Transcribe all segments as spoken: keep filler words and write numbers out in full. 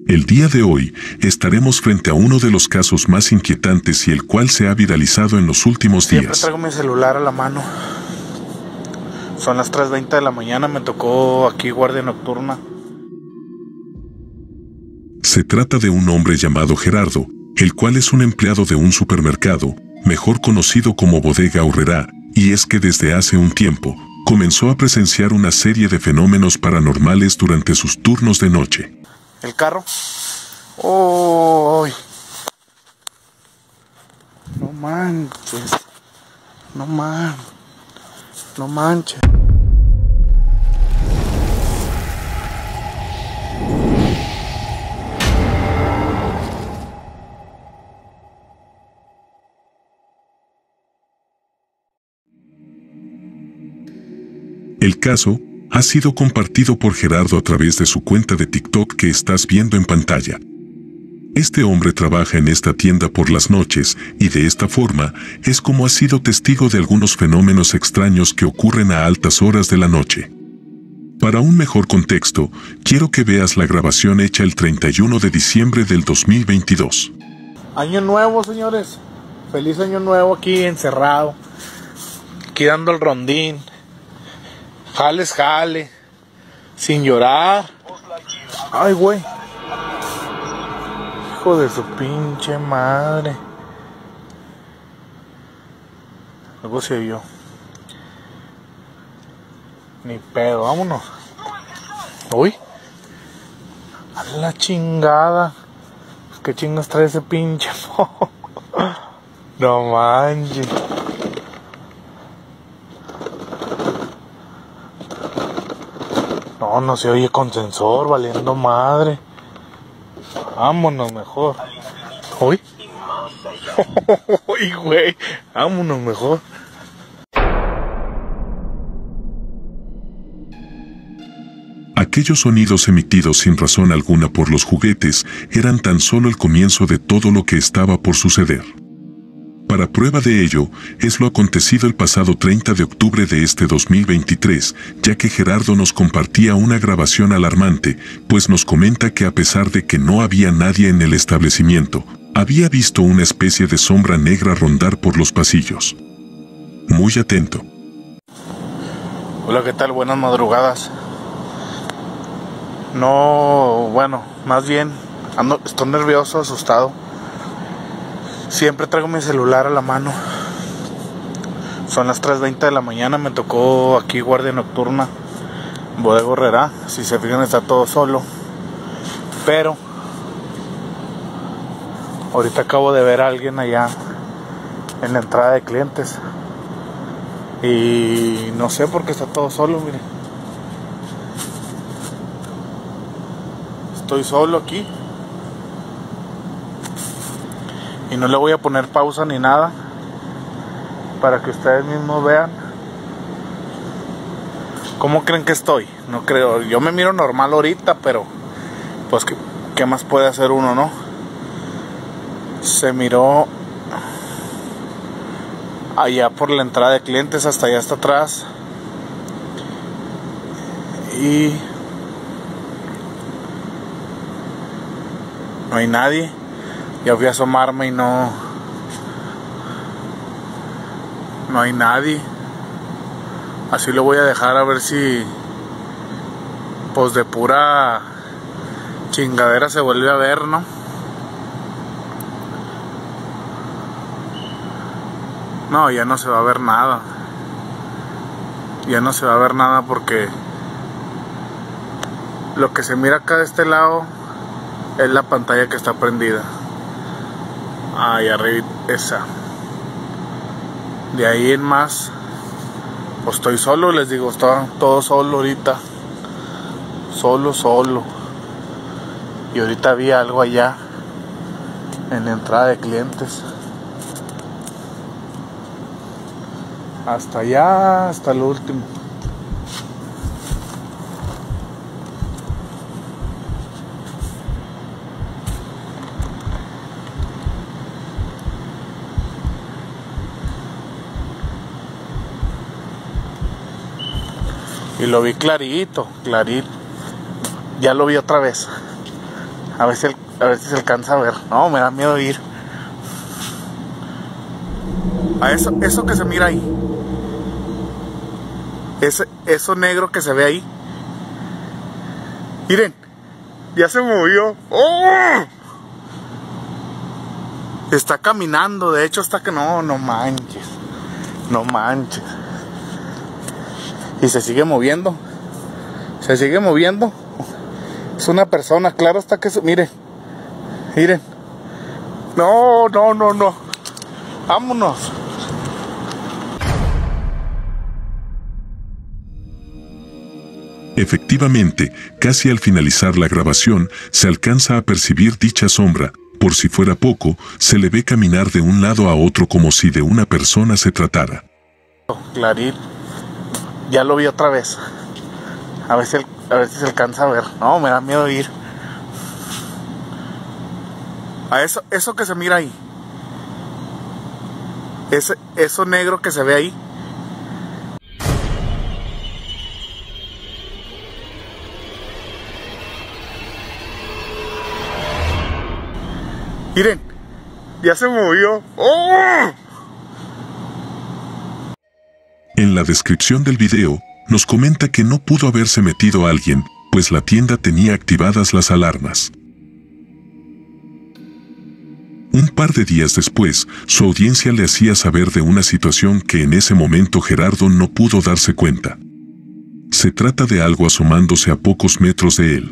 El día de hoy estaremos frente a uno de los casos más inquietantes y el cual se ha viralizado en los últimos días. Siempre traigo mi celular a la mano. Son las tres veinte de la mañana, me tocó aquí guardia nocturna. Se trata de un hombre llamado Gerardo, el cual es un empleado de un supermercado, mejor conocido como Bodega Aurrerá, y es que desde hace un tiempo comenzó a presenciar una serie de fenómenos paranormales durante sus turnos de noche. El carro. ¡Oh! No manches. No man. No manches. El caso ha sido compartido por Gerardo a través de su cuenta de TikTok que estás viendo en pantalla. Este hombre trabaja en esta tienda por las noches y de esta forma es como ha sido testigo de algunos fenómenos extraños que ocurren a altas horas de la noche. Para un mejor contexto, quiero que veas la grabación hecha el treinta y uno de diciembre del dos mil veintidós. Año nuevo, señores. Feliz año nuevo aquí encerrado. Aquí dando el rondín. Jales, jale. Sin llorar. Ay, güey. Hijo de su pinche madre. Algo se vio. Ni pedo, vámonos. Uy. A la chingada. ¿Qué chingas trae ese pinche? No manches. No, no se oye con sensor, valiendo madre. Vámonos mejor. Uy. Uy, güey. Vámonos mejor. Aquellos sonidos emitidos sin razón alguna por los juguetes eran tan solo el comienzo de todo lo que estaba por suceder. Para prueba de ello, es lo acontecido el pasado treinta de octubre de este dos mil veintitrés, ya que Gerardo nos compartía una grabación alarmante, pues nos comenta que a pesar de que no había nadie en el establecimiento, había visto una especie de sombra negra rondar por los pasillos. Muy atento. Hola, ¿qué tal? Buenas madrugadas. No, bueno, más bien, ando, estoy nervioso, asustado. Siempre traigo mi celular a la mano. Son las tres veinte de la mañana, me tocó aquí guardia nocturna, Bodega Aurrerá. Si se fijan, está todo solo. Pero ahorita acabo de ver a alguien allá en la entrada de clientes. Y no sé por qué está todo solo, miren. Estoy solo aquí. Y no le voy a poner pausa ni nada, para que ustedes mismos vean cómo creen que estoy. No creo, yo me miro normal ahorita, pero pues qué, qué más puede hacer uno, ¿no? Se miró allá por la entrada de clientes, hasta allá hasta atrás. Y no hay nadie. Ya fui a asomarme y no No hay nadie. Así lo voy a dejar, a ver si pues de pura chingadera se vuelve a ver, ¿no? No, ya no se va a ver nada. Ya no se va a ver nada porque lo que se mira acá de este lado es la pantalla que está prendida. Ahí arriba, esa. De ahí en más, pues estoy solo, les digo, estoy todo solo ahorita. Solo, solo. Y ahorita vi algo allá en la entrada de clientes. Hasta allá, hasta lo último. Y lo vi clarito, clarito. Ya lo vi otra vez. A ver si, a ver si se alcanza a ver. No, me da miedo ir. A eso, eso que se mira ahí. Ese, eso negro que se ve ahí. Miren, ya se movió. ¡Oh! Está caminando, de hecho está que no, no manches. No manches. Y se sigue moviendo. Se sigue moviendo. Es una persona, claro está que... Miren. Miren. No, no, no, no. Vámonos. Efectivamente, casi al finalizar la grabación, se alcanza a percibir dicha sombra. Por si fuera poco, se le ve caminar de un lado a otro como si de una persona se tratara. Clarín. Ya lo vi otra vez. A ver si, a ver si se alcanza a ver. No, me da miedo ir. A eso, eso que se mira ahí. Ese, eso negro que se ve ahí. Miren, ya se movió. ¡Oh! En la descripción del video, nos comenta que no pudo haberse metido alguien, pues la tienda tenía activadas las alarmas. Un par de días después, su audiencia le hacía saber de una situación que en ese momento Gerardo no pudo darse cuenta. Se trata de algo asomándose a pocos metros de él.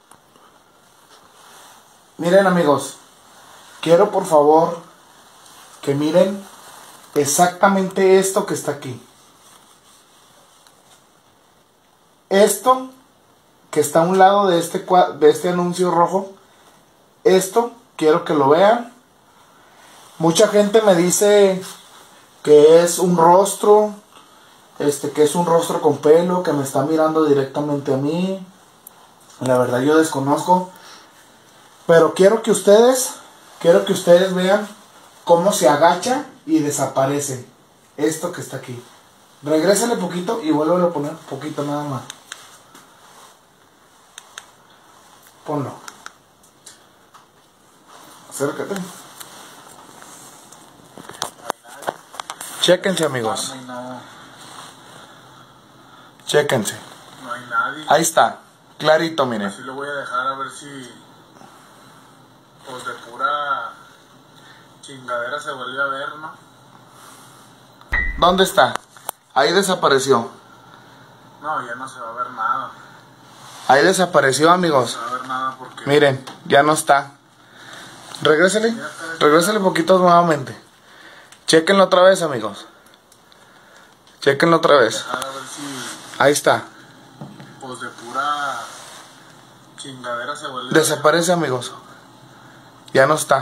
Miren, amigos, quiero por favor que miren exactamente esto que está aquí. Esto que está a un lado de este, de este anuncio rojo, esto quiero que lo vean. Mucha gente me dice que es un rostro, este, que es un rostro con pelo, que me está mirando directamente a mí. La verdad yo desconozco, pero quiero que ustedes, quiero que ustedes vean cómo se agacha y desaparece esto que está aquí. Regrésale poquito y vuelvo a poner poquito nada más. Ponlo. Acércate. Chéquense, amigos. No hay nada. Chéquense. No hay nadie. Ahí está. Clarito, miren. Así lo voy a dejar a ver si... Pues de pura chingadera se vuelve a ver, ¿no? ¿Dónde está? Ahí desapareció. No, ya no se va a ver nada. Ahí desapareció, amigos. No se va a ver nada porque... Miren, ya no está. Regrésele. Regrésele poquito nuevamente. Chéquenlo otra vez, amigos. Chéquenlo otra vez. Dejar a ver si... Ahí está. Pues de pura chingadera se vuelve Desaparece, amigos. Ya no está.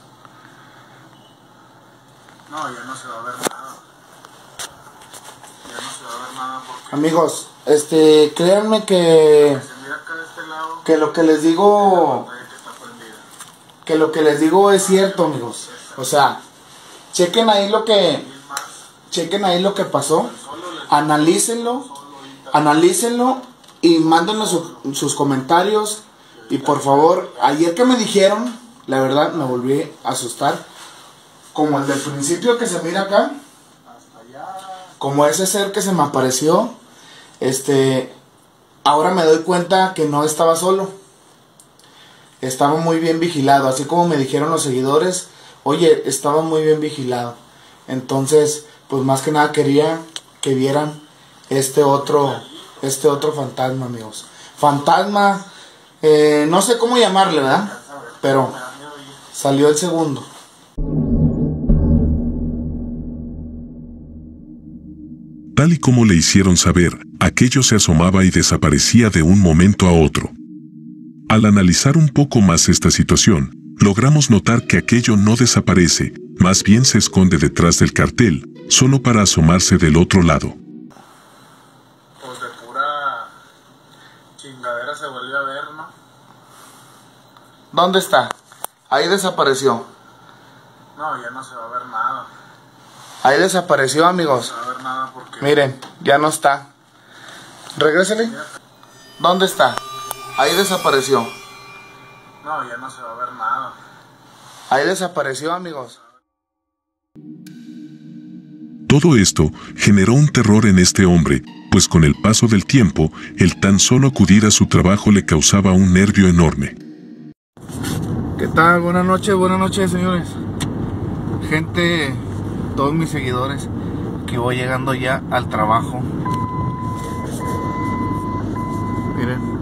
No, ya no se va a ver nada. Ya no se va a ver nada porque... Amigos, este, créanme que... Se mira acá de este lado... Que lo que les digo... La pantalla que está prendida. Que lo que les digo es cierto, amigos. O sea, chequen ahí lo que... Chequen ahí lo que pasó. Analícenlo. Analícenlo. Y mándenos su, sus comentarios. Y por favor, ayer que me dijeron, la verdad me volví a asustar. Como el del principio que se mira acá. Como ese ser que se me apareció. Este... Ahora me doy cuenta que no estaba solo. Estaba muy bien vigilado. Así como me dijeron los seguidores. Oye, estaba muy bien vigilado. Entonces, pues más que nada quería que vieran este otro, este otro fantasma, amigos. Fantasma, eh, no sé cómo llamarle, ¿verdad? Pero salió el segundo. Tal y como le hicieron saber, aquello se asomaba y desaparecía de un momento a otro. Al analizar un poco más esta situación, logramos notar que aquello no desaparece, más bien se esconde detrás del cartel, solo para asomarse del otro lado. Pues de pura chingadera se vuelve a ver, ¿no? ¿Dónde está? Ahí desapareció. No, ya no se va a ver nada. Ahí desapareció, amigos. No se va a ver nada porque... Miren, ya no está. Regrésele. ¿Dónde está? Ahí desapareció. No, ya no se va a ver nada. Ahí desapareció, amigos. Todo esto generó un terror en este hombre, pues con el paso del tiempo, el tan solo acudir a su trabajo le causaba un nervio enorme. ¿Qué tal? Buenas noches, buenas noches, señores. Gente, todos mis seguidores, que voy llegando ya al trabajo. Miren.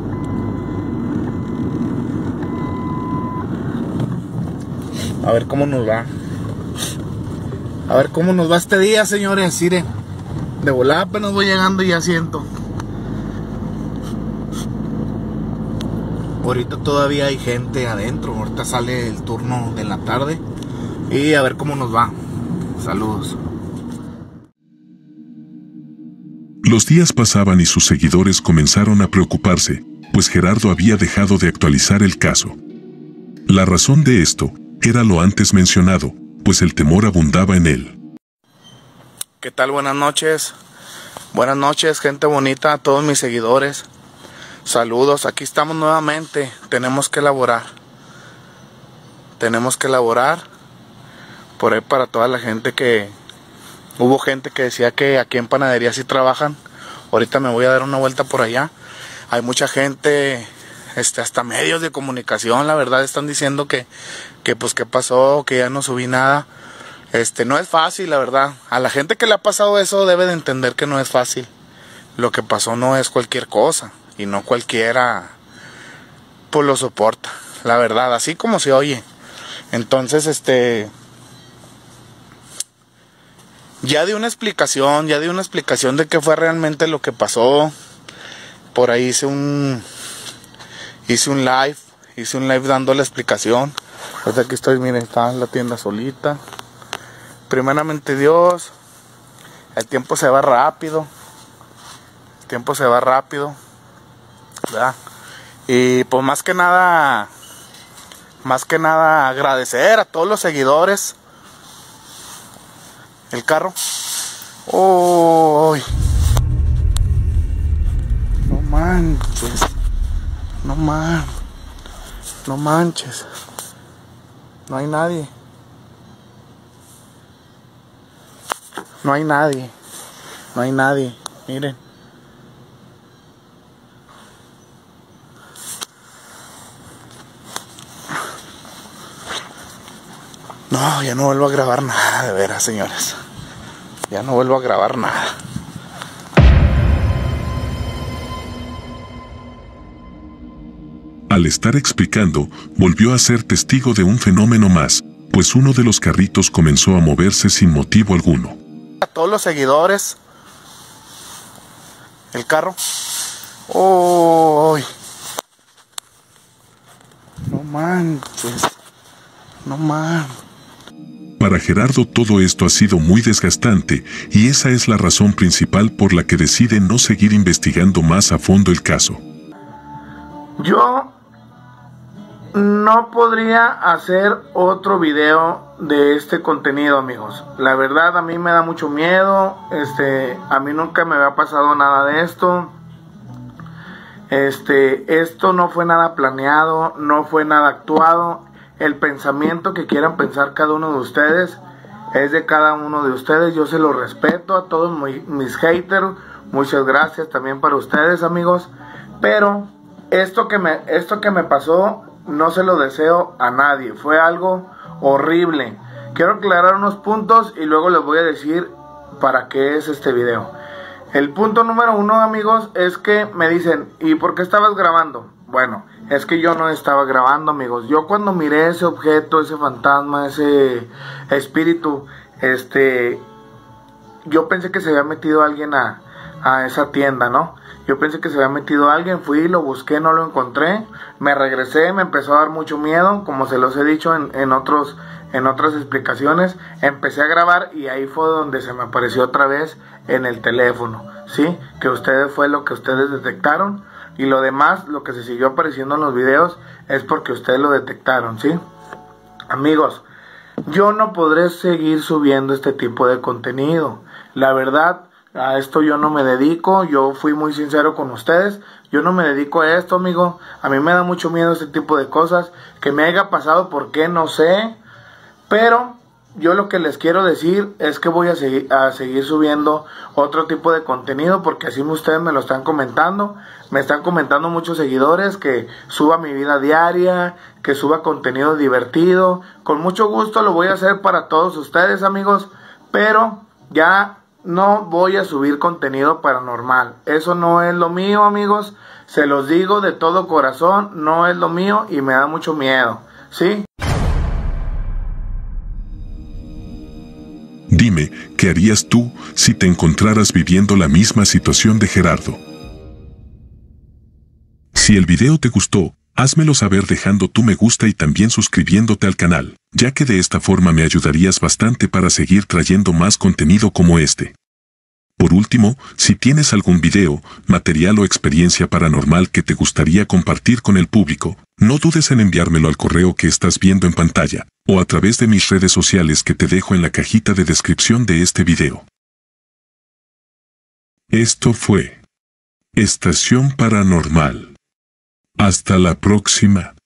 A ver cómo nos va. A ver cómo nos va este día, señores. Miren, de volada apenas voy llegando y ya siento. Ahorita todavía hay gente adentro. Ahorita sale el turno de la tarde. Y a ver cómo nos va. Saludos. Los días pasaban y sus seguidores comenzaron a preocuparse, pues Gerardo había dejado de actualizar el caso. La razón de esto era lo antes mencionado, pues el temor abundaba en él. ¿Qué tal? Buenas noches. Buenas noches, gente bonita, a todos mis seguidores. Saludos, aquí estamos nuevamente. Tenemos que elaborar. Tenemos que elaborar. Por ahí para toda la gente que... Hubo gente que decía que aquí en panadería sí trabajan. Ahorita me voy a dar una vuelta por allá. Hay mucha gente... Este, hasta medios de comunicación, la verdad, están diciendo que, que pues qué pasó, que ya no subí nada. Este, no es fácil, la verdad. A la gente que le ha pasado eso debe de entender que no es fácil. Lo que pasó no es cualquier cosa, y no cualquiera pues lo soporta, la verdad, así como se oye. Entonces, este, ya di una explicación, ya di una explicación de qué fue realmente lo que pasó. Por ahí hice un... Hice un live, hice un live dando la explicación. Pues aquí estoy, miren, está en la tienda solita. Primeramente Dios, el tiempo se va rápido. El tiempo se va rápido, ¿verdad? Y pues más que nada, más que nada agradecer a todos los seguidores. El carro. ¡Uy! No manches. No man, no manches, no hay nadie, no hay nadie, no hay nadie, miren. No, ya no vuelvo a grabar nada, de veras, señores, ya no vuelvo a grabar nada. Al estar explicando, volvió a ser testigo de un fenómeno más, pues uno de los carritos comenzó a moverse sin motivo alguno. A todos los seguidores, el carro. ¡Uy! No manches, no man. Para Gerardo todo esto ha sido muy desgastante, y esa es la razón principal por la que decide no seguir investigando más a fondo el caso. Yo no podría hacer otro video de este contenido, amigos. La verdad, a mí me da mucho miedo. Este, a mí nunca me había pasado nada de esto. Este, esto no fue nada planeado, no fue nada actuado. El pensamiento que quieran pensar cada uno de ustedes es de cada uno de ustedes. Yo se lo respeto a todos mis haters. Muchas gracias también para ustedes, amigos. Pero esto que me, esto que me pasó, no se lo deseo a nadie. Fue algo horrible. Quiero aclarar unos puntos y luego les voy a decir para qué es este video. El punto número uno, amigos, es que me dicen, ¿y por qué estabas grabando? Bueno, es que yo no estaba grabando, amigos. Yo cuando miré ese objeto, ese fantasma, ese espíritu, este, yo pensé que se había metido alguien a, a esa tienda, ¿no? Yo pensé que se había metido alguien, fui, lo busqué, no lo encontré, me regresé, me empezó a dar mucho miedo, como se los he dicho en, en, otros, en otras explicaciones. Empecé a grabar y ahí fue donde se me apareció otra vez en el teléfono, ¿sí? Que ustedes fue lo que ustedes detectaron, y lo demás, lo que se siguió apareciendo en los videos, es porque ustedes lo detectaron, ¿sí? Amigos, yo no podré seguir subiendo este tipo de contenido. La verdad, A esto yo no me dedico, yo fui muy sincero con ustedes, yo no me dedico a esto, amigo. A mí me da mucho miedo este tipo de cosas, que me haya pasado, ¿por qué? No sé, pero yo lo que les quiero decir es que voy a seguir, a seguir subiendo otro tipo de contenido, porque así ustedes me lo están comentando, me están comentando muchos seguidores que suba mi vida diaria, que suba contenido divertido. Con mucho gusto lo voy a hacer para todos ustedes, amigos, pero ya no voy a subir contenido paranormal. Eso no es lo mío, amigos. Se los digo de todo corazón, no es lo mío y me da mucho miedo, ¿sí? Dime, ¿qué harías tú si te encontraras viviendo la misma situación de Gerardo? Si el video te gustó, házmelo saber dejando tu me gusta y también suscribiéndote al canal, ya que de esta forma me ayudarías bastante para seguir trayendo más contenido como este. Por último, si tienes algún video, material o experiencia paranormal que te gustaría compartir con el público, no dudes en enviármelo al correo que estás viendo en pantalla, o a través de mis redes sociales que te dejo en la cajita de descripción de este video. Esto fue Estación Paranormal. Hasta la próxima.